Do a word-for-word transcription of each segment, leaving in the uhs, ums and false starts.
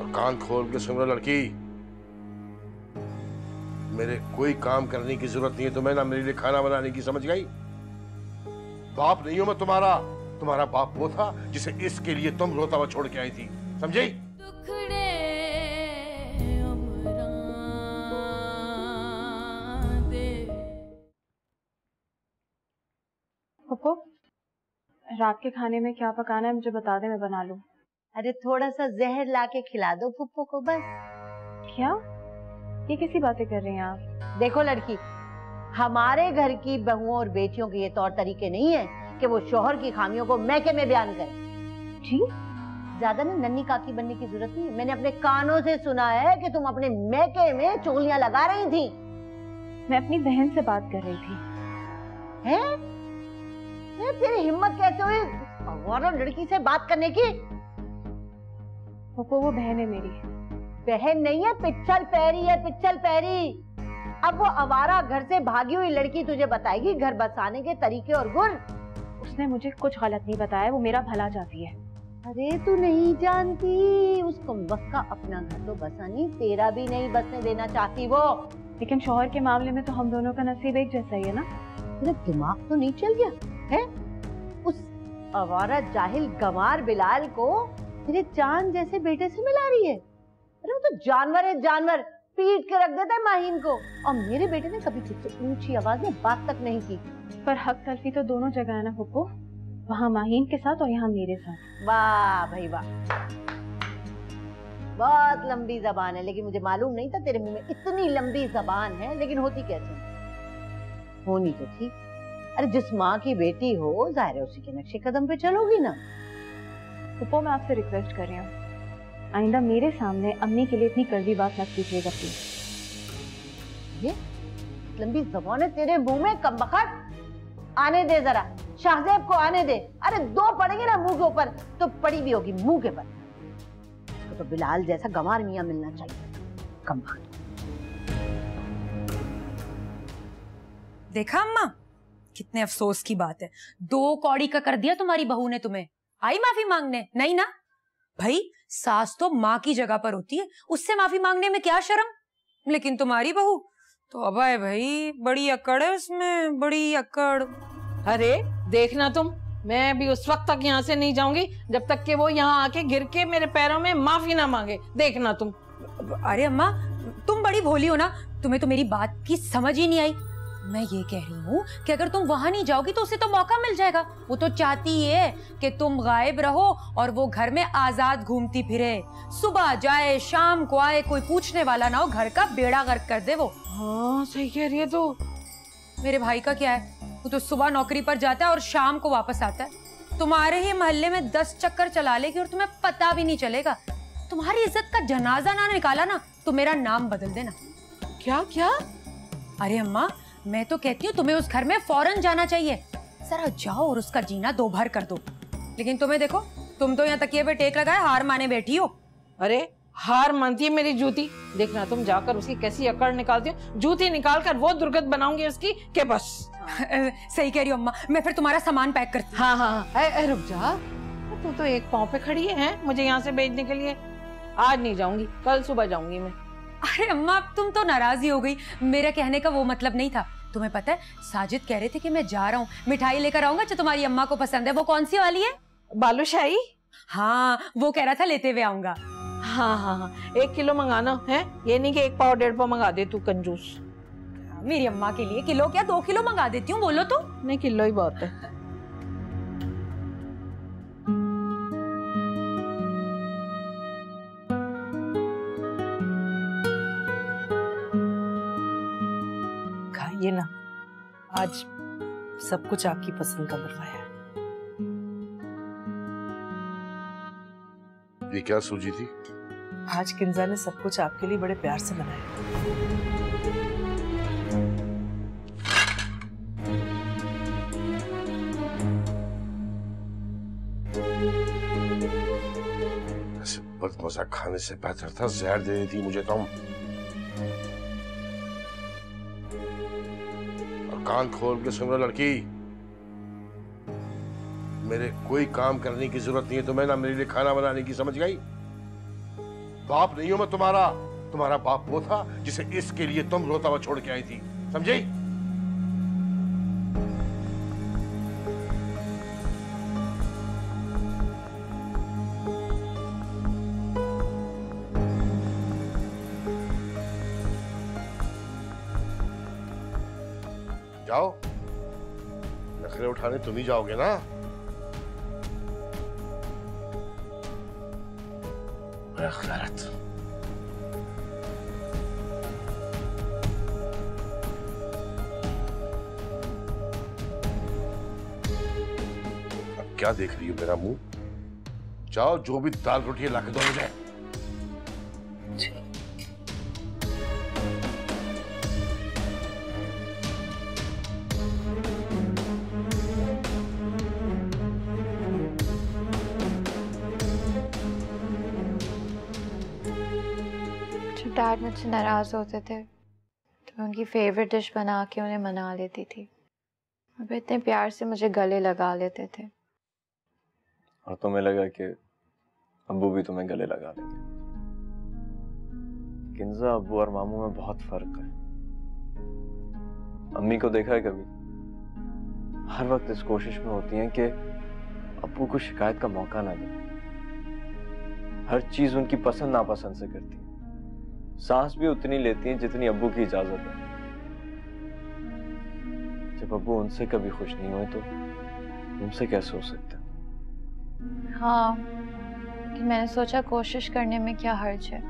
और कान खोल के सुन लो लड़की, मेरे कोई काम करने की जरूरत नहीं है तुम्हें, ना मेरे लिए खाना बनाने की, समझ गई? बाप नहीं हूं मैं तुम्हारा, तुम्हारा बाप वो था जिसे इसके लिए तुम रोता हुआ छोड़ के आई थी, समझी? पप्पू, रात के खाने में क्या पकाना है मुझे बता दे, मैं बना लूं। अरे थोड़ा सा जहर लाके खिला दो फुप्पो को बस। क्या? ये कैसी बातें कर रही हैं आप? देखो लड़की, हमारे घर की बहुओं और बेटियों के ये तौर तरीके नहीं है कि वो शोहर की खामियों को मैके में बयान करें। जी? ज्यादा ना नन्ही काकी बनने की जरूरत नहीं है। मैंने अपने कानों से सुना है कि तुम अपने मैके में चुगलियां लगा रही थी। मैं अपनी बहन से बात कर रही थी। हैं? तेरी हिम्मत कैसे हुई आवारा लड़की से बात करने की? पप्पू, वो बहन है मेरी। बहन नहीं है, पिच्चल पैरी है, पिच्चल पैरी। अब वो आवारा घर से भागी हुई लड़की तुझे बताएगी घर बसाने के तरीके और गुर। उसने मुझे कुछ गलत नहीं बताया, वो मेरा भला चाहती है। अरे तू नहीं जानती, उस कमबख्त का अपना घर तो बसानी, तेरा भी नहीं बसने देना चाहती वो। लेकिन शौहर के मामले में तो हम दोनों का नसीब एक जैसा ही है ना। तेरा दिमाग तो नहीं चल गया है? उस आवारा जाहिल गंवार बिलाल को तेरे चांद जैसे बेटे से मिला रही है। अरे वो तो जानवर है, जानवर, पीट के रख देता है माहीन को। और मेरे बेटे ने कभी तुझसे ऊंची आवाज में बात तक नहीं की। पर हक तलफी तो दोनों जगह है ना पप्पू, वहाँ माहीन के साथ और यहाँ मेरे साथ। वाह भाई वाह, बहुत लंबी जबान है, लेकिन मुझे मालूम नहीं था तेरे मुंह में इतनी लंबी जबान है। लेकिन होती कैसे? होनी तो थी। अरे जिस माँ की बेटी हो जाहिर है उसी के नक्शे कदम पे चलोगी ना। पप्पू, मैं आपसे रिक्वेस्ट कर रही हूँ, आइंदा मेरे सामने अम्मी के लिए इतनी कड़वी बात मत कीजिएगा प्लीज। ये लंबी जबान है तेरे मुंह में कमबख्त। आने दे जरा, शाहजेब को आने दे। अरे दो पड़ेंगे ना मुंह के ऊपर तो पड़ी भी होगी मुंह के पर। तो, तो बिलाल जैसा गंवार मियां मिलना चाहिए। कमबख्त। देखा अम्मा, कितने अफसोस की बात है, दो कौड़ी का कर दिया तुम्हारी बहू ने तुम्हें। आई माफी मांगने? नहीं ना भाई, सास तो माँ की जगह पर होती है, उससे माफी मांगने में क्या शर्म। लेकिन तुम्हारी बहू तो अब है भाई, बड़ी अकड़ है उसमें, बड़ी अकड़। अरे देखना तुम, मैं भी उस वक्त तक यहाँ से नहीं जाऊंगी जब तक कि वो यहाँ आके गिर के मेरे पैरों में माफी ना मांगे। देखना तुम। अरे अम्मा, तुम बड़ी भोली हो ना, तुम्हें तो मेरी बात की समझ ही नहीं आई। मैं ये कह रही हूँ कि अगर तुम वहां नहीं जाओगी तो उसे तो मौका मिल जाएगा। वो तो चाहती है कि तुम गायब रहो और वो घर में आजाद घूमती फिरे, सुबह जाए शाम को आए, कोई पूछने वाला ना हो, घर का बेड़ा गर्क कर दे वो। हाँ सही कह रही है तो। मेरे भाई का क्या है, वो तो सुबह नौकरी पर जाता है और शाम को वापस आता है। तुम्हारे ही मोहल्ले में दस चक्कर चला लेगी और तुम्हें पता भी नहीं चलेगा। तुम्हारी इज्जत का जनाजा ना निकाला ना तो मेरा नाम बदल देना। क्या क्या? अरे अम्मा, मैं तो कहती हूँ तुम्हें उस घर में फौरन जाना चाहिए। जरा जाओ और उसका जीना दो भर कर दो। लेकिन तुम्हें देखो, तुम तो यहाँ तकिए पे टेक लगाए हार माने बैठी हो। अरे हार मानती है मेरी जूती। देखना तुम जाकर उसकी कैसी अकड़ निकालती हो। जूती निकाल कर वो दुर्गत बनाऊंगी उसकी के बस। सही कह रही हो अम्मा, मैं फिर तुम्हारा सामान पैक करती हूँ। हाँ हाँ, ए, ए, रुक जा, तू तो एक पाँव पे खड़ी है मुझे यहाँ से भेजने के लिए। आज नहीं जाऊंगी, कल सुबह जाऊंगी मैं। अरे अम्मा, तुम तो नाराज ही हो गई। मेरे कहने का वो मतलब नहीं था। तुम्हें पता है, साजिद कह रहे थे कि मैं जा रहा हूँ, मिठाई लेकर आऊंगा जो तुम्हारी अम्मा को पसंद है। वो कौन सी वाली है? बालूशाही। हाँ, वो कह रहा था लेते हुए आऊंगा। हाँ हाँ हाँ, एक किलो मंगाना है, ये नहीं कि एक पाव डेढ़ पाव मंगा दे तू कंजूस। मेरी अम्मा के लिए किलो क्या दो किलो मंगा देती हूँ, बोलो तो। नहीं, किलो ही बहुत है। ये ना, आज सब कुछ आपकी पसंद का बनवाया है। ये क्या सूजी थी? आज किंजा ने सब कुछ आपके लिए बड़े प्यार से बनाया। ऐसे बदमजा खाने से बेहतर था जहर दे देती मुझे तुम। कान खोल के सुन लो लड़की, मेरे कोई काम करने की जरूरत नहीं है तुम्हें, ना मेरे लिए खाना बनाने की, समझ गई? बाप नहीं हूं मैं तुम्हारा। तुम्हारा बाप वो था जिसे इसके लिए तुम रोता हुआ छोड़ के आई थी, समझी? जाओ, नखरे उठाने तुम ही जाओगे ना? गलत। अब क्या देख रही हो मेरा मुंह? जाओ, जो भी दाल रोटी ला के दो मुझे। डैड मुझसे नाराज होते थे तो मैं उनकी फेवरेट डिश बना के उन्हें मना लेती थी। अब इतने प्यार से मुझे गले लगा लेते थे। और तुम्हें लगा कि अब्बू भी तुम्हें गले लगा लेंगे। किंजा, अब्बू और मामू में बहुत फर्क है। अम्मी को देखा है कभी? हर वक्त इस कोशिश में होती हैं कि अब्बू को शिकायत का मौका ना दे। हर चीज उनकी पसंद नापसंद से करती हैं। सांस भी उतनी लेती हैं जितनी अब्बू की इजाजत है। जब अब्बू उनसे कभी खुश नहीं हुए तो तुमसे कैसे हो सकता? हाँ, लेकिन मैंने सोचा कोशिश करने में क्या हर्ज है।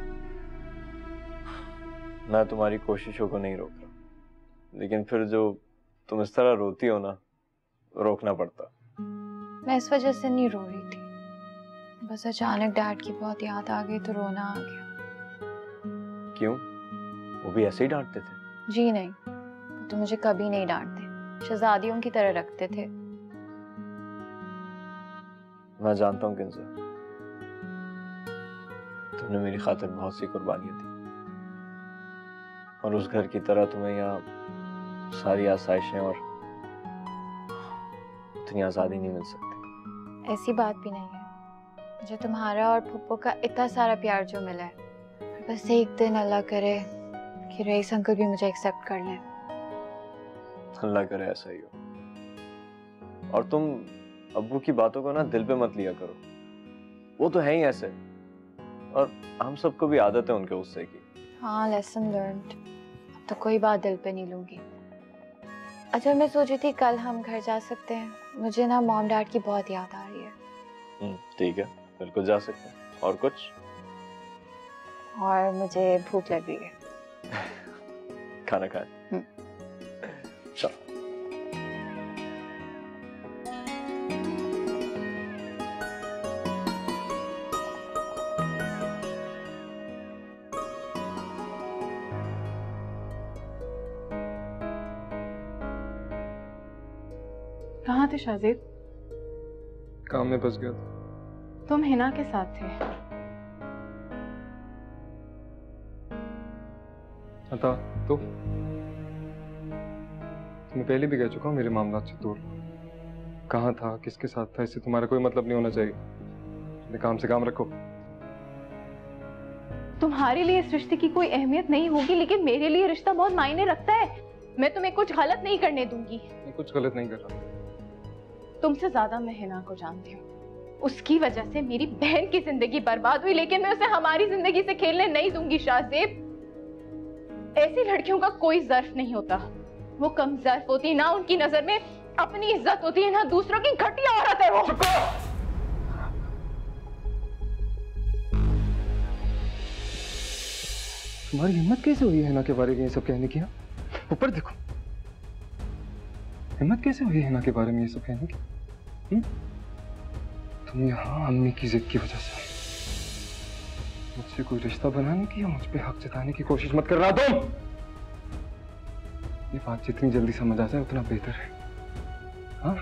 मैं तुम्हारी कोशिशों को नहीं रोक रहा, लेकिन फिर जो तुम इस तरह रोती हो ना, रोकना पड़ता। मैं इस वजह से नहीं रो रही थी, बस अचानक डैड की बहुत याद आ गई तो रोना आ गया। क्यों? वो भी ऐसे ही डांटते थे? जी नहीं, वो तो मुझे कभी नहीं डांटते, शहजादियों की तरह रखते थे। मैं जानता हूँ किंजा, तुमने मेरी खातिर बहुत सी कुर्बानियां दी, और उस घर की तरह तुम्हें यहाँ सारी आसाइशें और इतनी आजादी नहीं मिल सकती। ऐसी बात भी नहीं है, मुझे तुम्हारा और पप्पू का इतना सारा प्यार जो मिला है, बस एक दिन अल्लाह करे कि रईस अंकल भी मुझे एक्सेप्ट कर लें। अल्लाह करे ऐसा ही हो। और तुम अब्बू की बातों को ना दिल पे मत लिया करो, वो तो है ही ऐसे, और हम सबको भी आदत है उनके गुस्से की। हाँ, लेसन लर्न्ड। अब तो कोई बात दिल पे नहीं लूंगी। अच्छा, मैं सोच रही थी कल हम घर जा सकते हैं, मुझे ना मॉम डैड की बहुत याद आ रही है। ठीक है, बिल्कुल जा सकते हैं। और कुछ? और मुझे भूख लग रही है। खाना खाए? चलो। कहाँ थे शाजिद? काम में फंस गया था। तुम हिना के साथ थे? था तो मैं पहले भी कह चुका हूँ, मेरे मामला से दूर। कहाँ था, किसके साथ था, इससे तुम्हारा कोई मतलब नहीं होना चाहिए। अपने काम से काम रखो। तुम्हारे लिए इस रिश्ते की कोई अहमियत नहीं होगी, लेकिन मेरे लिए रिश्ता बहुत मायने रखता है। मैं तुम्हें कुछ गलत नहीं करने दूंगी। मैं कुछ गलत नहीं कर रहा। तुमसे ज्यादा मैं हिना को जानती हूँ। उसकी वजह से मेरी बहन की जिंदगी बर्बाद हुई, लेकिन मैं उसे हमारी जिंदगी से खेलने नहीं दूंगी। शाहजेब, ऐसी लड़कियों का कोई ज़र्फ नहीं होता। वो कम ज़र्फ होती है, ना उनकी नजर में अपनी इज्जत होती है, ना दूसरों की घटिया औरत है वो। तुम्हारी हिम्मत कैसे हुई है हिना के बारे में ये सब कहने की? ऊपर देखो, हिम्मत कैसे हुई है हिना के बारे में ये सब कहने की? हुँ? तुम यहाँ अम्मी की जिद की वजह से मुझसे कोई रिश्ता बनाने की या मुझ पे हक जताने की कोशिश मत करना तुम। ये बात जितनी जल्दी समझ आ जाए उतना बेहतर है। हाँ?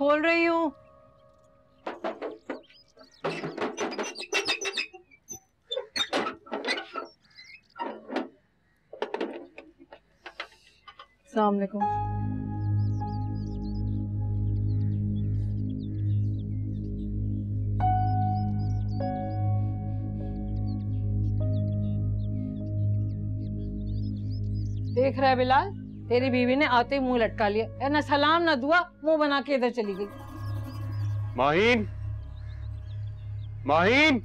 खोल रही हूँ। अस्सलाम वालेकुम। देख रहा है बिलाल, तेरी बीवी ने आते ही मुंह लटका लिया, ए ना सलाम ना दुआ, मुंह बना के इधर चली गई। माहीन, माहीन,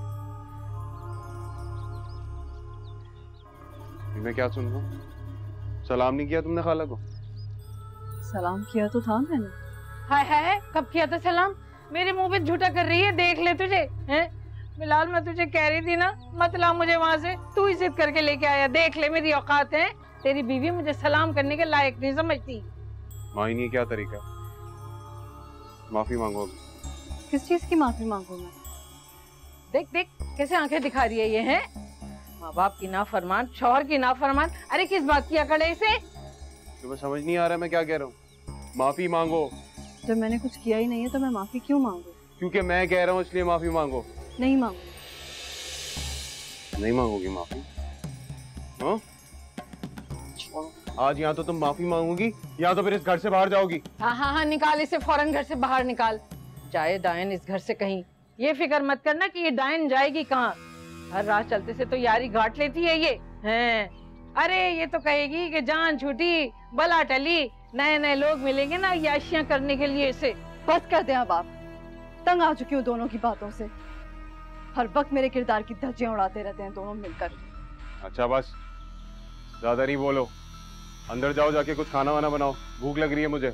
मैं क्या सुन रहा हूँ? सलाम नहीं किया तुमने खाला को? सलाम किया तो था मैंने। हाय हाय, कब किया था सलाम? मेरे मुंह पे झूठा कर रही है, देख ले तुझे हैं? बिलाल मैं तुझे कह रही थी ना मत ला मुझे वहां से, तू ही जिद करके लेके आया। देख ले मेरी औकात है, तेरी बीवी मुझे सलाम करने के लायक नहीं समझती। माहीन ये क्या तरीका? माफी मांगो। किस चीज की माफी मांगू मैं? देख देख कैसे आंखें दिखा रही है ये, है माँ बाप की नाफरमान, शौहर की नाफरमान। अरे किस बात की अकड़ है इसे? तुम्हें समझ नहीं आ रहा मैं क्या कह रहा हूँ? माफी मांगो। जब मैंने कुछ किया ही नहीं है तो मैं माफी क्यों मांगू? क्योंकि मैं कह रहा हूँ इसलिए माफी मांगो। नहीं मांगू। नहीं मांगोगी माफी? हाँ? आज या तो तुम माफी मांगोगी या तो फिर इस घर से बाहर जाओगी। हाँ हाँ हाँ निकाल इसे, फौरन घर से बाहर निकाल। जाए डायन इस घर से कहीं। ये फिक्र मत करना कि ये डायन जाएगी कहाँ। हर रात चलते से तो यारी गांठ लेती है ये हैं। अरे ये तो कहेगी कि जान छूटी बला टली, नए नए लोग मिलेंगे ना याशियां करने के लिए इसे। बस कर दे अब आप, तंग आ चुकी हूँ दोनों की बातों से। हर वक्त मेरे किरदार की धज्जियां उड़ाते रहते हैं दोनों मिलकर। अच्छा बस, ज्यादा नहीं बोलो। अंदर जाओ, जाके कुछ खाना वाना बनाओ, भूख लग रही है मुझे।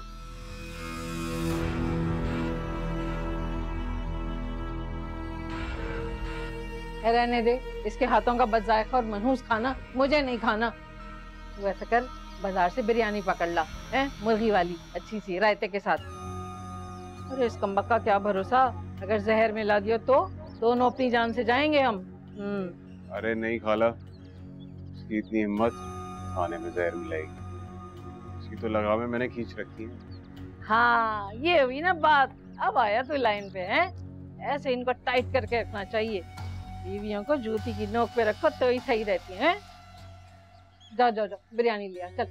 रहने दे, इसके हाथों का बदजायका और मनहूस खाना मुझे नहीं खाना। तू ऐसा कर, बाजार से बिरयानी पकड़ ला, है मुर्गी वाली अच्छी सी रायते के साथ। अरे इस कम्बक का क्या भरोसा, अगर जहर मिला दियो तो दोनों अपनी जान से जाएंगे हम। हम्म। अरे नहीं खाला, उसकी इतनी हिम्मत, खाने में जहर मिलाएगी। उसकी तो लगामें मैंने खींच रखी है। हाँ ये हुई ना बात, अब आया तू लाइन पे है। ऐसे इनको टाइट करके रखना चाहिए। बीवियों को जूती की नोक पे रखो तो ही सही रहती है। जाओ जाओ जाओ, बिरयानी लिया चल।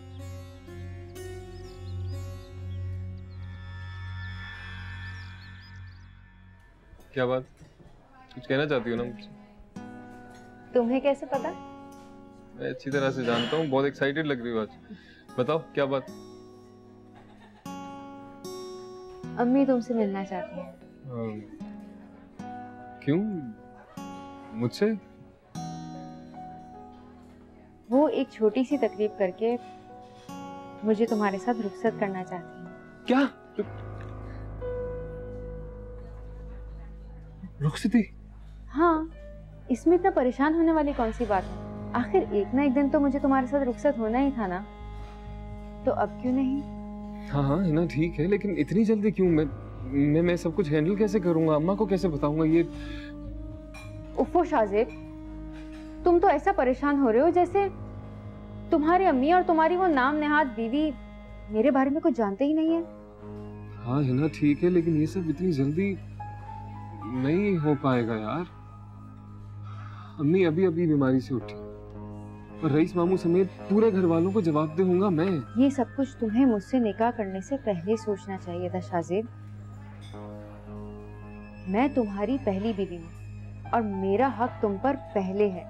क्या बात, कुछ कहना चाहती हो ना मुझसे? तुम्हें कैसे पता? मैं अच्छी तरह से जानता हूँ, बहुत एक्साइटेड लग रही हो आज। बताओ क्या बात? अम्मी तुमसे मिलना चाहती हैं। क्यों? मुझसे? वो एक छोटी सी तकलीफ करके मुझे तुम्हारे साथ रुखसत करना चाहती हैं। क्या? रुखसती? हाँ, इसमें इतना परेशान होने वाली कौन सी बात है? आखिर एक ना एक दिन तो मुझे तुम्हारे साथ रुखसत होना ही था ना, तो अब क्यों नहीं? हाँ हाँ है ना, ठीक है, लेकिन इतनी जल्दी क्यों? मैं मैं मैं सब कुछ हैंडल कैसे करूंगा? अम्मा को कैसे बताऊंगा ये? उफ़ो शाज़ेब, तुम तो ऐसा परेशान हो रहे हो जैसे तुम्हारी अम्मी और तुम्हारी वो नाम नेहाद बीवी मेरे बारे में कुछ जानते ही नहीं है। हाँ है ना, ठीक है, लेकिन ये सब इतनी जल्दी नहीं हो पाएगा यार। अम्मी अभी अभी बीमारी से उठी और रईस मामू समेत पूरे घर वालों को जवाब दूंगा मैं। ये सब कुछ तुम्हें मुझसे निकाह करने से पहले सोचना चाहिए था शाज़ेब। मैं तुम्हारी पहली बीवी हूँ और मेरा हक तुम पर पहले है।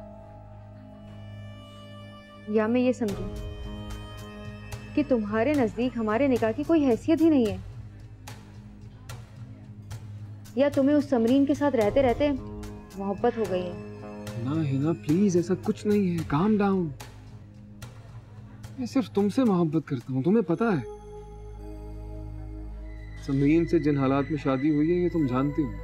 या मैं ये समझूं कि तुम्हारे नजदीक हमारे निकाह की कोई हैसियत ही नहीं है, या तुम्हें उस समरीन के साथ रहते रहते मोहब्बत हो गई है? ना हिना प्लीज, ऐसा कुछ नहीं है, काम डाउन। मैं सिर्फ तुमसे मोहब्बत करता हूँ, तुम्हें पता है। समरीन से जिन हालात में शादी हुई है ये तुम जानते हो।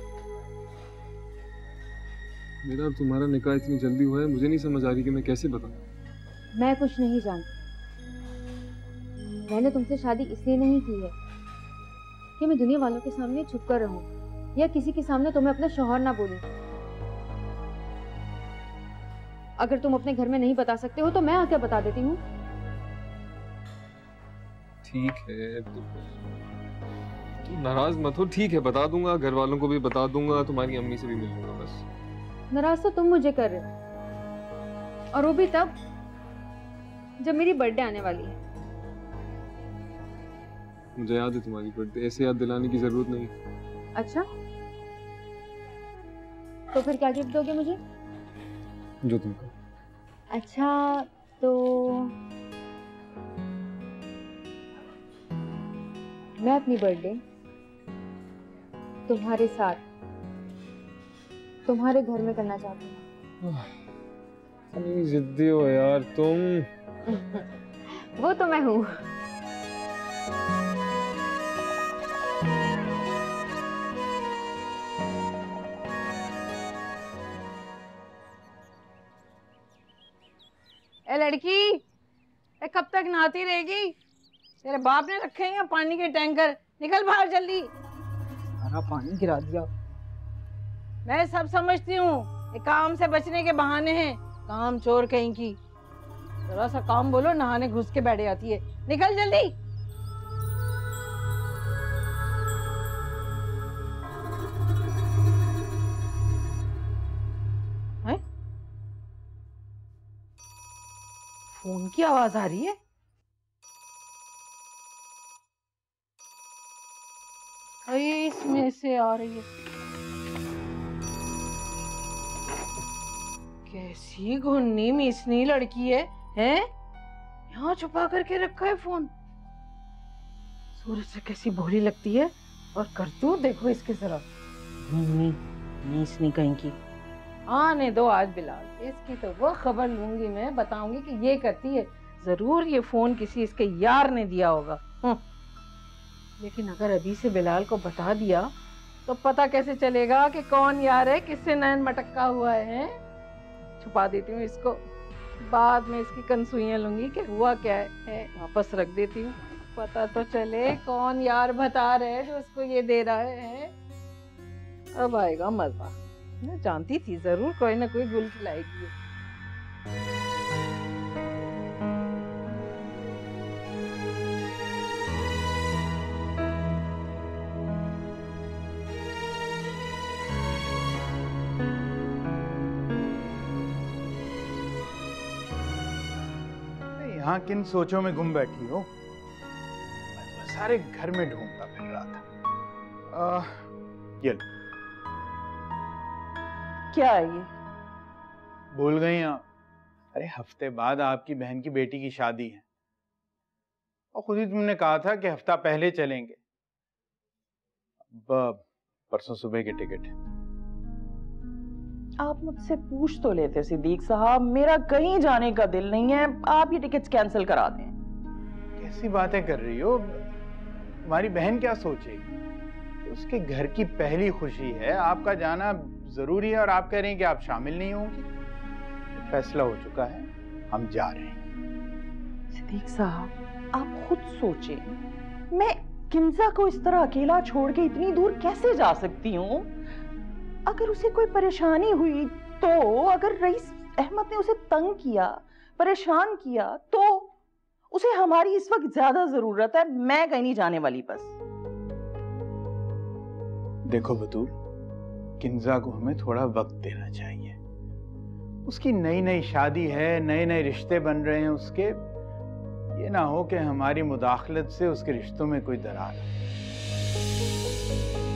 मेरा और तुम्हारा निकाह इतनी जल्दी हुआ है, मुझे नहीं समझ आ रही कि मैं कैसे बताऊं। मैं कुछ नहीं जानती। मैंने तुमसे शादी इसलिए नहीं की है कि मैं दुनिया वालों के सामने छुप कर रहूं या किसी के सामने तुम्हें अपना शौहर ना बोलूं। अगर तुम अपने घर में नहीं बता सकते हो तो मैं आके बता देती हूँ। ठीक है तो नाराज मत हो, ठीक है बता दूंगा, घर वालों को भी बता दूंगा, तुम्हारी अम्मी से भी मिल लूंगा बस। नाराज तो तुम मुझे कर रहे हो, और वो भी तब जब मेरी बर्थडे आने वाली है। मुझे याद है तुम्हारी बर्थडे, ऐसे याद दिलाने की जरूरत नहीं। अच्छा, तो फिर क्या गिफ्ट दोगे मुझे? जो तुमको। अच्छा तो मैं अपनी बर्थडे तुम्हारे साथ तुम्हारे घर में करना चाहती हूँ। इतनी जिद्दी हो यार तुम। वो तो मैं हूँ। ए लड़की, ए कब तक नहाती रहेगी? तेरे बाप ने रखे हैं पानी के टैंकर, निकल बाहर जल्दी। सारा पानी गिरा दिया। मैं सब समझती हूँ, ये काम से बचने के बहाने हैं, काम चोर कहीं की। जरा सा काम बोलो, नहाने घुस के बैठ जाती है। निकल जल्दी। है? फोन की आवाज आ रही है। अरे इसमें से आ रही है। कैसी घुन्नी मिसनी लड़की है, हैं? यहाँ छुपा करके रखा है फोन। सूरज से कैसी भोली लगती है, और करतूत देखो इसके जरा। घुन्नी मिसनी कहीं की। आने दो आज बिलाल, इसकी तो वो खबर लूंगी मैं, बताऊंगी कि ये करती है। जरूर ये फोन किसी इसके यार ने दिया होगा। लेकिन अगर अभी से बिलाल को बता दिया तो पता कैसे चलेगा कि कौन यार है, किससे नैन मटका हुआ है। छुपा देती हूँ इसको, बाद में इसकी कंसुइयां लूंगी कि हुआ क्या है, वापस रख देती हूँ। पता तो चले कौन यार बता रहे जो उसको ये दे रहा है। अब आएगा मजा। मैं जानती थी जरूर कोई ना कोई गुल खिलाएगी। यहाँ किन सोचों में गुम बैठी हो? मैं तो सारे घर में ढूंढता फिर रहा था। आ, ये लो। क्या है ये? भूल गई आप? अरे हफ्ते बाद आपकी बहन की बेटी की शादी है, और खुद ही तुमने कहा था कि हफ्ता पहले चलेंगे। अब परसों सुबह की टिकट है। आप मुझसे पूछ तो लेते सिद्दीक साहब, मेरा कहीं जाने का दिल नहीं है, आप ये टिकट्स कैंसिल करा दें। कैसी बातें कर रही हो? हमारी बहन क्या सोचेगी? उसके घर की पहली खुशी है, आपका जाना जरूरी है, और आप कह रहे हैं कि आप शामिल नहीं होंगी। फैसला हो चुका है, हम जा रहे हैं। सिद्दीक साहब आप खुद सोचें, मैं किंजा को इस तरह अकेला छोड़ के इतनी दूर कैसे जा सकती हूँ? अगर उसे कोई परेशानी हुई तो, अगर रईस अहमद ने उसे तंग किया, परेशान किया, तो उसे हमारी इस वक्त ज्यादा जरूरत है। मैं कहीं नहीं जाने वाली। बस देखो बतूल, किंजा को हमें थोड़ा वक्त देना चाहिए। उसकी नई नई शादी है, नए नए रिश्ते बन रहे हैं उसके। ये ना हो कि हमारी मुदाखलत से उसके रिश्तों में कोई दरार हो।